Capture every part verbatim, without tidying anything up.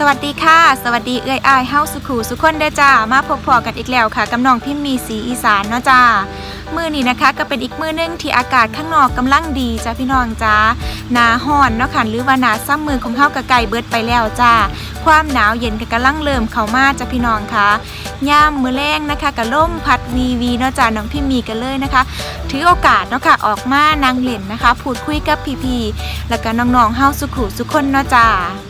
วัสดีค่ะสวัสดีเอื้อยอ้ายเฮาสุขูสุขคนเด้อจ้ามาพบพอกันอีกแล้วค่ะกับน้องพิมมีสีอีสานเนาะจ้ามื้อนี้นะคะก็เป็นอีกมื้อนึงที่อากาศข้างนอกกำลังดีจ้าพี่น้องจ้าหน้าร้อนเนาะค่ะหรือว่าหน้าซัมเมอร์ของเฮาก็ใกล้เบิดไปแล้วจ้าความหนาวเย็นก็กำลังเริ่มเข้ามาจ้าพี่น้องค่ะยามมื้อแลงนะคะก็ลมพัดวีวีเนาะจ้าน้องพิมมีกันเลยนะคะถือโอกาสเนาะค่ะออกมานั่งเล่นนะคะพูดคุยกับพี่ๆแล้วก็น้องๆเฮาสุขูสุขคนเนาะจ้า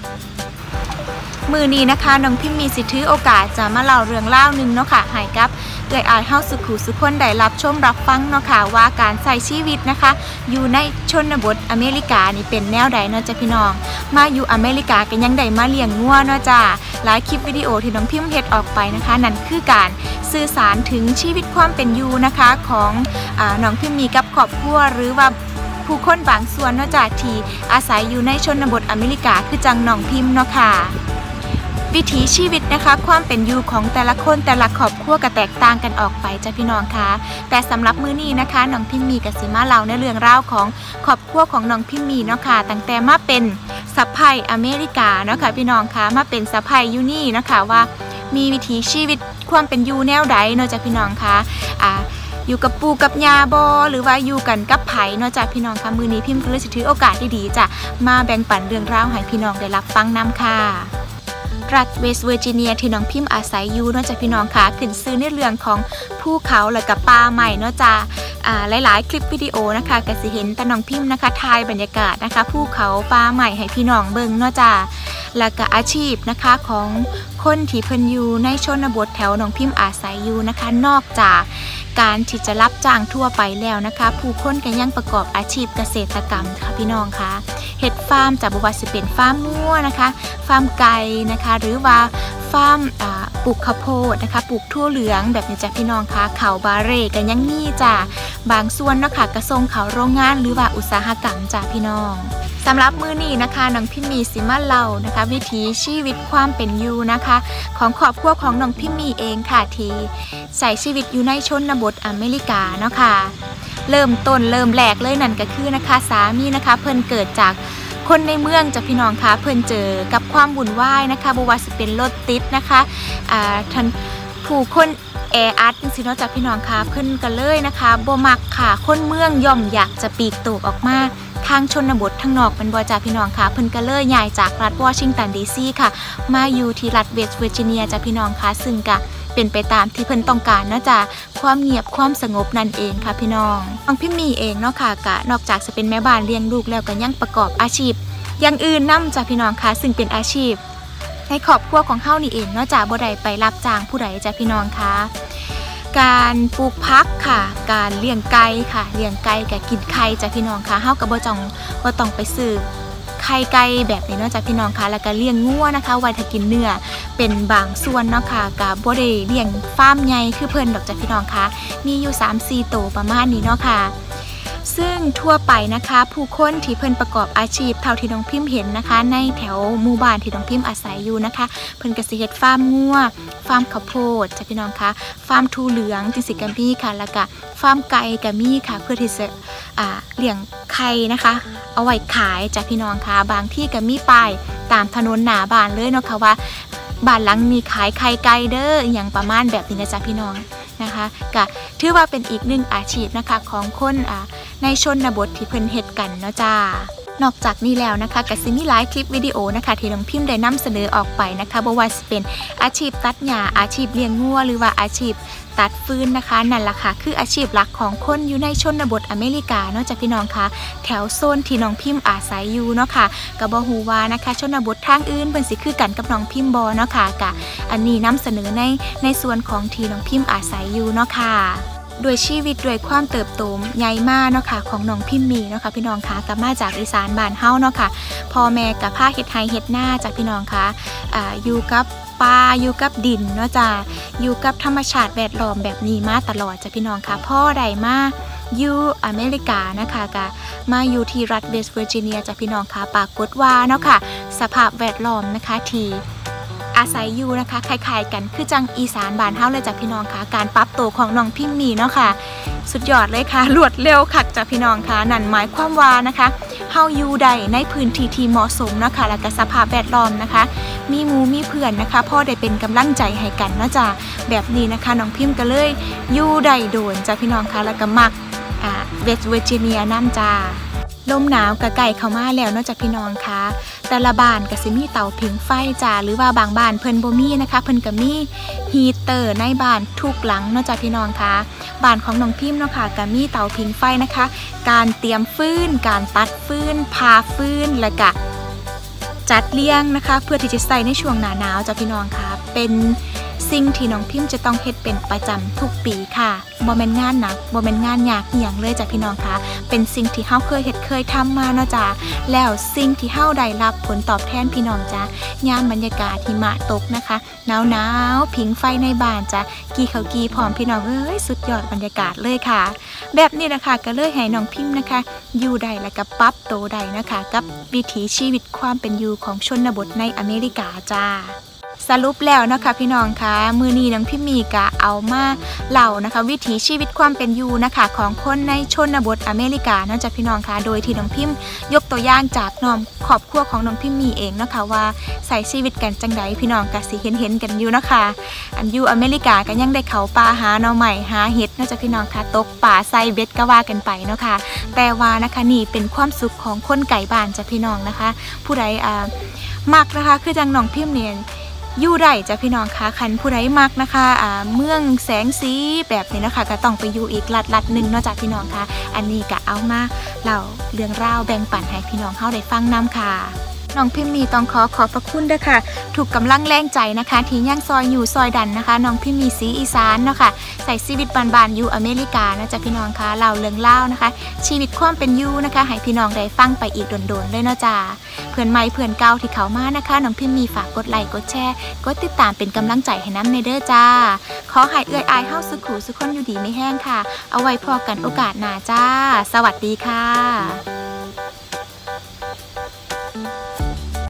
มือนี้นะคะน้องพิมมีสิถือโอกาสจะมาเล่าเรื่องเล่าหนึ่งเนาะค่ะให้กับเอื้อยอ้ายเฮาสุขูสุขคนได้รับชมรับฟังเนาะค่ะว่าการใช้ชีวิตนะคะอยู่ในชนบทอเมริกานี่เป็นแนวใดเนาะจ้ะพี่น้องมาอยู่อเมริกากันยังได้มาเลี้ยงงัวเนาะจ้าหลายคลิปวิดีโอที่น้องพิมเฮ็ดออกไปนะคะนั่นคือการสื่อสารถึงชีวิตความเป็นอยู่นะคะของอ่าน้องพิมมีกับครอบครัวหรือว่าผู้คนบางส่วนเนาะจ้ะที่อาศัยอยู่ในชนบทอเมริกาคือจังน้องพิมเนาะค่ะวิถีชีวิตนะคะความเป็นอยู่ของแต่ละคนแต่ละครอบครัวก็แตกต่างกันออกไปจ้ะพี่น้องคะแต่สำหรับมื้อนี้นะคะน้องพิมมีกับสิมาเล่าในเรื่องราวของครอบครัวของน้องพิมมีเนาะค่ะตั้งแต่มาเป็นสะใภ้อเมริกาเนาะค่ะพี่น้องคะมาเป็นสะใภ้อยู่นี่เนาะค่ะว่ามีวิถีชีวิตความเป็นอยู่แนวใดเนาะจ้ะพี่น้องคะอ่าอยู่กับปู่กับย่าบ่หรือว่าอยู่กันกับไผเนาะจ้ะพี่น้องคะมื้อนี้พิมก็เลยสิถือโอกาสดีๆจ้ะมาแบ่งปันเรื่องราวให้พี่น้องได้รับฟังนำค่ะรัฐเวสต์เวอร์จิเนียที่น้องพิมอาศัยอยู่เนาะจ้ะพี่น้องค่ะขึ้นชื่อในเรื่องของภูเขาและกับป่าใหม่เนาะจ้ะอ่าหลายๆคลิปวิดีโอนะคะก็สิเห็นแต่น้องพิมนะคะถ่ายบรรยากาศนะคะภูเขาป่าใหม่ให้พี่น้องเบิ่งเนาะจ้ะแล้วก็อาชีพนะคะของคนที่เพิ่นอยู่ในชนบทแถวน้องพิมอาศัยอยู่นะคะนอกจากการที่จะรับจ้างทั่วไปแล้วนะคะผู้คนก็ยังประกอบอาชีพเกษตรกรรมค่ะพี่น้องค่ะเฮ็ดฟาร์มจากบว่าสิเป็นฟาร์มงัวนะคะฟาร์มไก่นะคะหรือว่าฟาร์มปลูกข้าวโพดนะคะปลูกทั่วเหลืองแบบนี้จ้ะพี่น้องค่ะเขาบาเร่กันยังมีจ้ะบางส่วนเนาะค่ะกระทรงเขาโรงงานหรือว่าอุตสาหกรรมจ้ะพี่น้องสำหรับมื้อนี้นะคะน้องพิมมีสิมาเล่านะคะวิถีชีวิตความเป็นอยู่นะคะของครอบครัวของน้องพิมมีเองค่ะที่ใช้ชีวิตอยู่ในชนบทอเมริกาเนาะค่ะเริ่มต้นเริ่มแรกเลยนั่นก็คือนะคะสามีนะคะเพิ่นเกิดจากคนในเมืองจ้ะพี่น้องคะเพิ่นเจอกับความวุ่นวายนะคะบ่ว่าสิเป็นรถติดนะคะอ่าท่านผู้คนแออัดจังซี่เนาะจ้ะพี่น้องคะเพิ่นก็เลยนะคะบ่มักค่ะคนเมืองย่อมอยากจะปีกตัวออกมาทางชนบททางนอกเป็นบ่จ้ะพี่น้องค่ะเพิ่นก็เลยย้ายจากรัฐวอชิงตันดีซีค่ะมาอยู่ที่รัฐเวสต์เวอร์จิเนียจ้ะพี่น้องค่ะซึ่งก็เป็นไปตามที่เพิ่นต้องการเนาะจ้ะความเงียบความสงบนั่นเองค่ะพี่น้องน้องพิมมีเองเนาะค่ะก็นอกจากจะเป็นแม่บ้านเลี้ยงลูกแล้วก็ยังประกอบอาชีพอย่างอื่นนำจ้ะพี่น้องค่ะซึ่งเป็นอาชีพในครอบครัวของเฮานี่เองเนาะจ้ะบ่ได้ไปรับจ้างผู้ใดจ้ะพี่น้องค่ะการปลูกผักค่ะการเลี้ยงไก่ค่ะเลี้ยงไก่กับกินไข่จ้ะพี่น้องค่ะเฮาก็บ่ต้องบ่ต้องไปซื้อไข่ไก่แบบนี้เนาะจ้ะพี่น้องค่ะแล้วก็เลี้ยงงัวนะคะไว้ถ้ากินเนื้อเป็นบางส่วนเนาะค่ะก็บ่ได้เลี้ยงฟาร์มใหญ่คือเพิ่นดอกจ้ะพี่น้องค่ะมีอยู่ สามสี่ ตัวประมาณนี้เนาะค่ะซึ่งทั่วไปนะคะผู้คนที่เพิ่นประกอบอาชีพเท่าที่น้องพิมเห็นนะคะในแถวหมู่บ้านที่น้องพิมอาศัยอยู่นะคะเพิ่นก็สิเฮ็ดฟาร์มงัวฟาร์มข้าวโพดจ้ะพี่น้องคะฟาร์มทูเหลืองจังซี่ก็มีค่ะแล้วก็ฟาร์มไก่ก็มีค่ะเพื่อที่จะอ่าเลี้ยงไข่นะคะเอาไว้ขายจ้ะพี่น้องคะบางที่ก็มีป้ายตามถนนหน้าบ้านเลยเนาะค่ะว่าบ้านหลังมีขายไข่ไก่เด้ออย่างประมาณแบบนี้นะจ๊ะพี่น้องนะคะก็ถือว่าเป็นอีกหนึ่งอาชีพนะคะของคนอ่าในชนบทที่เพิ่นเฮ็ดกันเนาะจ้านอกจากนี้แล้วนะคะก็สิมีหลายคลิปวิดีโอนะคะที่น้องพิมได้นำเสนอออกไปนะคะบ่ว่าสิเป็นอาชีพตัดหญ้าอาชีพเลี้ยงงัวหรือว่าอาชีพตัดฟืนนะคะนั่นล่ะค่ะคืออาชีพหลักของคนอยู่ในชนบทอเมริกาเนาะจ้ะพี่น้องคะแถวโซนที่น้องพิมอาศัยอยู่เนาะค่ะก็บ่ฮู้ว่านะคะชนบททางอื่นเพิ่นสิคือกันกับน้องพิมบ่เนาะค่ะก็อันนี้นำเสนอในในส่วนของที่น้องพิมอาศัยอยู่เนาะค่ะด้วยชีวิตด้วยความเติบโตใหญ่มากเนาะค่ะของน้องพิมมีเนาะค่ะพี่น้องคะกับมาจากอีสานบ้านเฮาเนาะค่ะพ่อแม่กับพาเฮ็ดไร่เฮ็ดนาจากพี่น้องคะอ่าอยู่กับป่าอยู่กับดินเนาะจ้ะอยู่กับธรรมชาติแวดล้อมแบบนี้มาตลอดจ้ะพี่น้องคะพ่อใดมาอยู่อเมริกานะคะก็มาอยู่ที่รัฐเวสต์เวอร์จิเนียจ้ะพี่น้องคะปรากฏว่าเนาะค่ะสภาพแวดล้อมนะคะที่อาศัยอยู่นะคะคล้ายๆกันคือจังอีสานบ้านเฮาเลยจ้ะพี่น้องคะการปรับตัวของน้องพิมมีเนาะค่ะสุดยอดเลยค่ะรวดเร็วคักจ้ะพี่น้องคะนั่นหมายความว่านะคะเฮาอยู่ใดในพื้นที่ที่เหมาะสมนะคะและก็สภาพแวดล้อมนะคะมีหมู่มีเพื่อนนะคะพ่อได้เป็นกำลังใจให้กันเนาะจ้ะแบบนี้นะคะน้องพิมพ์ก็เลยอยู่ได้โดนจ้ะพี่น้องคะแล้วก็มักอ่าเวสต์เวอร์จิเนียน้ำจ้าลมหนาวกะไก่เข้ามาแล้วเนาะจ้ะพี่น้องคะแต่ละบ้านก็สิมีเตาผิงไฟจ้าหรือว่าบางบ้านเพิ่นบ่มีนะคะเพิ่นก็มีฮีเตอร์ในบ้านทุกหลังเนาะจ้ะพี่น้องคะบ้านของน้องพิมพ์เนาะค่ะก็มีเตาผิงไฟนะคะการเตรียมฟืนการตัดฟืนพาฟืนแล้วก็จัดเลี้ยงนะคะเพื่อที่จะใส่ในช่วงหน้าหนาวจ้ะพี่น้องคะเป็นสิ่งที่น้องพิมพ์จะต้องเฮ็ดเป็นประจำทุกปีค่ะบ่แม่นงานหนักบ่แม่นงานยากอีหยังเลยจ้ะพี่น้องคะเป็นสิ่งที่เฮาเคยเฮ็ดเคยทำมาเนาะจ้ะแล้วสิ่งที่เฮาได้รับผลตอบแทนพี่น้องจ้ะยามบรรยากาศหิมะตกนะคะหนาวๆผิงไฟในบ้านจ้ะกี่ข้าวกี่พร้อมพี่น้องเอ้ยสุดยอดบรรยากาศเลยค่ะแบบนี้นะคะก็เลยให้น้องพิมพ์นะคะอยู่ได้แล้วก็ปรับโตได้นะคะกับวิถีชีวิตความเป็นอยู่ของชนบทในอเมริกาจ้าสรุปแล้วนะคะพี่น้องคะมือนี้น้องพิมมีกะเอามาเล่านะคะวิถีชีวิตความเป็นอยู่นะคะของคนในชนบทอเมริกาเนาะจ้ะพี่น้องคะโดยที่น้องพิมยกตัวอย่างจากน้องครอบครัวของน้องพิมมีเองนะคะว่าใส่ชีวิตกันจังใดพี่น้องกะสิเห็นเห็นกันอยู่นะคะอันอยู่อเมริกาก็ยังได้เขาป่าหาหน่อใหม่หาเห็ดเนาะจ้ะพี่น้องคะตกป่าใส่เบ็ดก็ว่ากันไปเนาะค่ะแต่ว่านะคะนี่เป็นความสุขของคนไก่บ้านจ้ะพี่น้องนะคะผู้ใดอ่ามักนะคะคือจังน้องพิมเนี่ยอยู่ได้จ้ะพี่น้องคะคันผู้ใดมักนะคะอ่าเมืองแสงสีแบบนี้นะคะก็ต้องไปอยู่อีกลัดลัดหนึ่งเนาะจ้ะพี่น้องคะอันนี้ก็เอามาเล่าเรื่องราวแบ่งปันให้พี่น้องเฮาได้ฟังนำค่ะน้องพิมมีต้องขอขอบพระคุณด้วยค่ะถูกกำลังแรงใจนะคะที่ย่างซอยอยู่ซอยดันนะคะน้องพิมมีสีอีสานเนาะค่ะใส่ชีวิตบานๆอยู่อเมริกานะจ๊ะพี่น้องคะเล่าเรื่องเล่านะคะชีวิตความเป็นอยู่นะคะให้พี่น้องได้ฟังไปอีกโดนๆเลยเนาะจ้าเพื่อนใหม่เพื่อนเก่าที่เขามานะคะน้องพิมมีฝากกดไลค์กดแชร์กดติดตามเป็นกำลังใจให้น้ำในเด้อจ้าขอให้เอื้อยอายเฮาสุขุสุขคนอยู่ดีไม่แห้งค่ะเอาไว้พอกันโอกาสหน้าจ้าสวัสดีค่ะ